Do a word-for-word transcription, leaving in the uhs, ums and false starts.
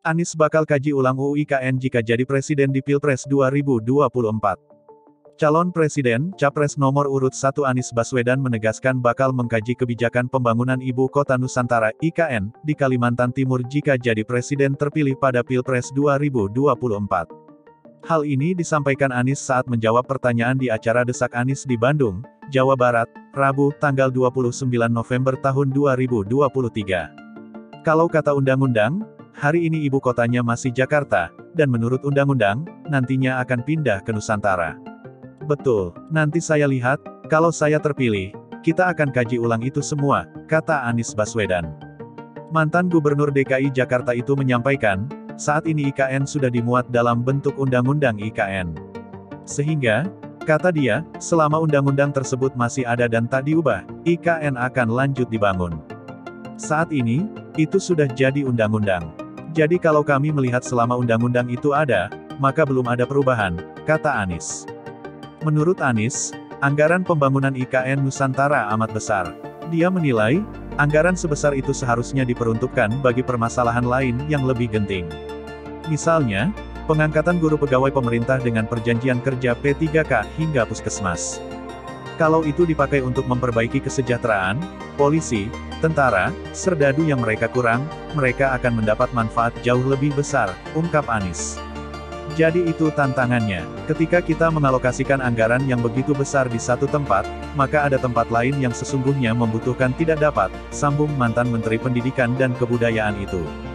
Anies bakal kaji ulang U U I K N jika jadi presiden di Pilpres dua ribu dua puluh empat. Calon Presiden, Capres nomor urut satu Anies Baswedan menegaskan bakal mengkaji kebijakan pembangunan Ibu Kota Nusantara, I K N, di Kalimantan Timur jika jadi presiden terpilih pada Pilpres dua ribu dua puluh empat. Hal ini disampaikan Anies saat menjawab pertanyaan di acara Desak Anies di Bandung, Jawa Barat, Rabu, tanggal dua puluh sembilan November tahun dua ribu dua puluh tiga. Kalau kata undang-undang, hari ini ibu kotanya masih Jakarta, dan menurut undang-undang, nantinya akan pindah ke Nusantara. Betul, nanti saya lihat, kalau saya terpilih, kita akan kaji ulang itu semua, kata Anies Baswedan. Mantan Gubernur D K I Jakarta itu menyampaikan, saat ini I K N sudah dimuat dalam bentuk undang-undang I K N. Sehingga, kata dia, selama undang-undang tersebut masih ada dan tak diubah, I K N akan lanjut dibangun. Saat ini, itu sudah jadi undang-undang. Jadi kalau kami melihat selama undang-undang itu ada, maka belum ada perubahan, kata Anies. Menurut Anies, anggaran pembangunan I K N Nusantara amat besar. Dia menilai, anggaran sebesar itu seharusnya diperuntukkan bagi permasalahan lain yang lebih genting. Misalnya, pengangkatan guru pegawai pemerintah dengan perjanjian kerja P tiga K hingga puskesmas. Kalau itu dipakai untuk memperbaiki kesejahteraan, polisi, tentara, serdadu yang mereka kurang, mereka akan mendapat manfaat jauh lebih besar, ungkap Anies. Jadi itu tantangannya, ketika kita mengalokasikan anggaran yang begitu besar di satu tempat, maka ada tempat lain yang sesungguhnya membutuhkan tidak dapat, sambung mantan Menteri Pendidikan dan Kebudayaan itu.